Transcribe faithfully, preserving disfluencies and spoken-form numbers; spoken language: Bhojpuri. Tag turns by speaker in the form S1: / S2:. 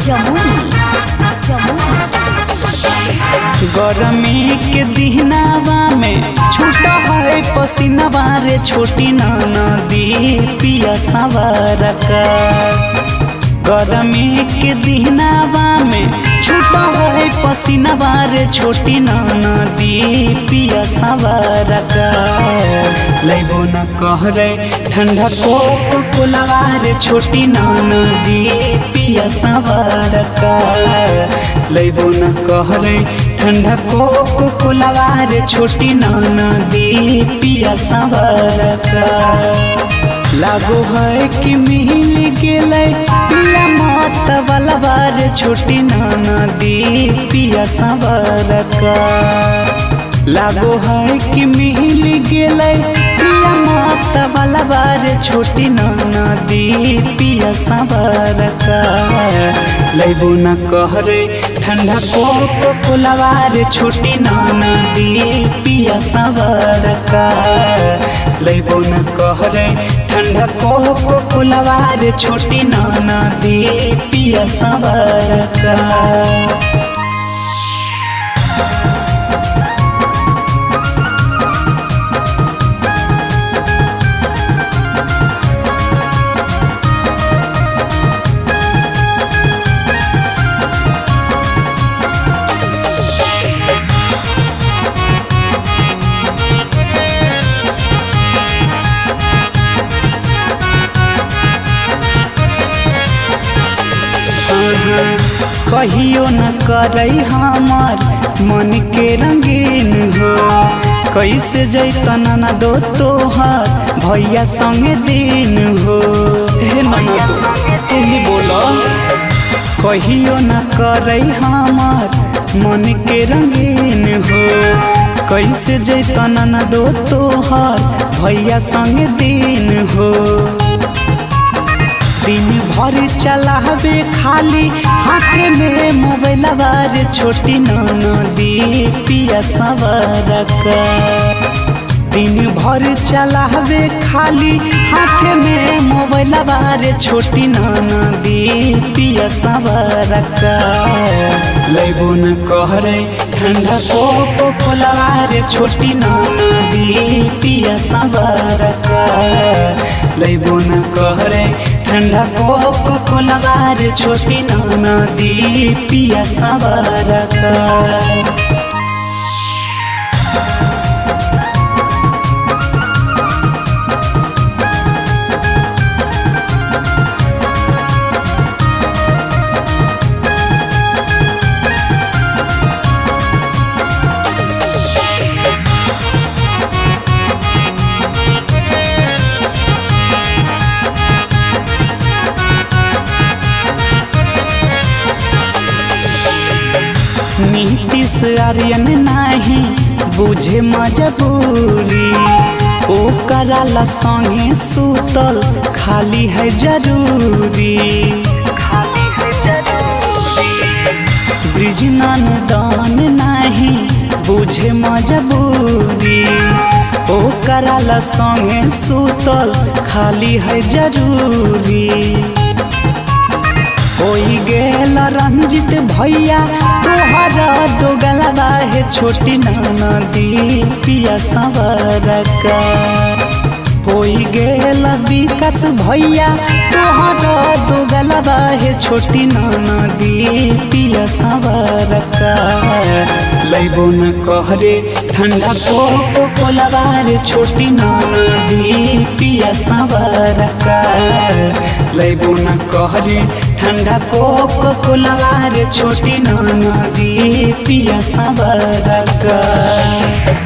S1: गरमी के दिहनावा में छूटा है पसीनावा रे छोटी नदी पिया सवार का। गरमी के दिहनावा में छूटा है पसीनावा रे छोटी नदी पिया सवार का। लैबो न कह रे ठंडा कोको कोलावा रे छोटी नदी पिया सवार का। लैबो न कह रे ठंडा कोको कोलावा रे छोटी नदी पिया सवार का। लागो है कि मिल गेले पिया मत वाला रे छोटी नदी पिया सवार का। लागो है कि मिल गेले पिया मत वाला रे छोटी नदी पिया सवार का। लैबो न कह रे ठंडा कोको कोलावा रे छोटी नदी पिया सवार का। लैबो न कह रे ठंडा कोको कोलावा रे छोटी नदी पिया सवार का। कहियो न करई हमार मन के रंगीन हो। कैसे जैतन न दो तोहार भैया संगे दिन हो। हे ननदो तू ही बोला। कहियो न करई हमार मन के रंगीन हो। कैसे जैतन न दो तोहार भैया संगे दिन हो। दिन भर चलावे खाली हाथ में मोबाइल रे छोटी नदी पिया सवार का। दिन भर चलावे खाली हाथ में मोबाइल रे छोटी नदी पिया सवार का। लैबो न कह रे ठंडा कोको कोलावा रे छोटी नदी पिया सवार का। लैबो न कह रे ठंडा कोको कोलावा रे छोटी नदी पिया सवार का। नीतीश आर्यन नाही बुझे मजबूरी। ओ कराला संगे सुतल खाली है जरूरी। ब्रिजनन दान नाही बुझे मजबूरी। ओ कराला संगे सुतल खाली है जरूरी। होई गेल रंजित भैया तोहरा दो गलबा है छोटी नदी पिया सवार का। होई गेल विकास भैया तोहरा दो गलबा है छोटी नदी पिया सवार का। लैबो न कह रे ठंडा कोको कोलावा रे छोटी नदी पिया सवार का। लैबो न कह रे ठंडा कोको कोलावा रे छोटी नदी पिया सवार का।